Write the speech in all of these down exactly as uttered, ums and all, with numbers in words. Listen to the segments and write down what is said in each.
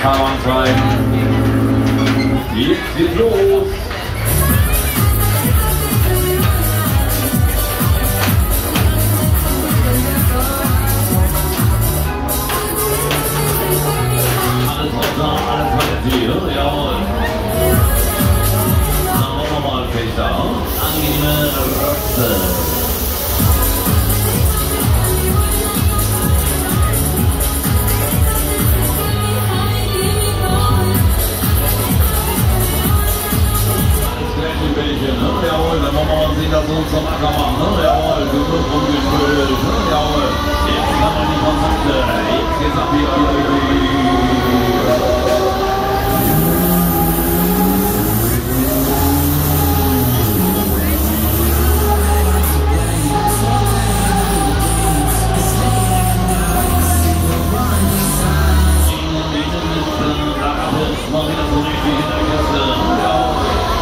Fahrbahn treiben. Jetzt geht's los. Alles runter, alles weiter, jawohl. Dann wollen wir mal Fechter. Angenehme Röste. Jawohl, dann wollen wir mal sehen, dass wir uns zum Acker machen, ne? Jawohl, gesund rumgespült, ne? Jawohl, jetzt haben wir die Kontakte, jetzt geht's ab hier. Mal wieder so richtig in der Kiste, jawohl.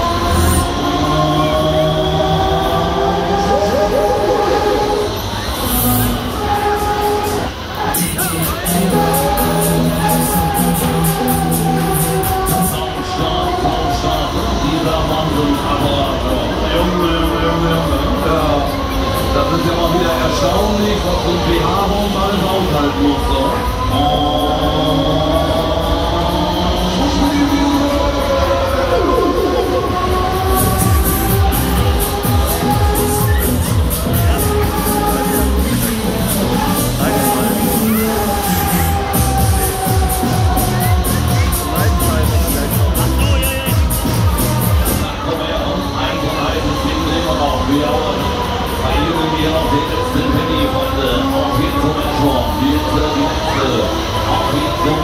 Das ist ja mal wieder erstaunlich, was so ein P H-Raum alles aushalten muss. So. Oh. Hier noch den letzten Penny, Freunde. Auf jeden Fall schon. Hier ist der letzte. Auf jeden Fall.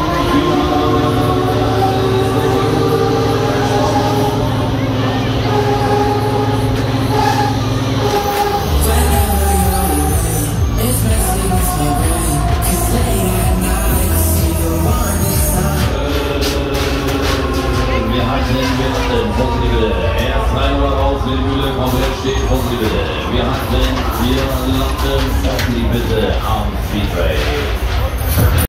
Wir hatten mit Positive erst rein oder raus, die Mühle komplett steht Positive. Wir hatten hier landen, Bitte am Speedway.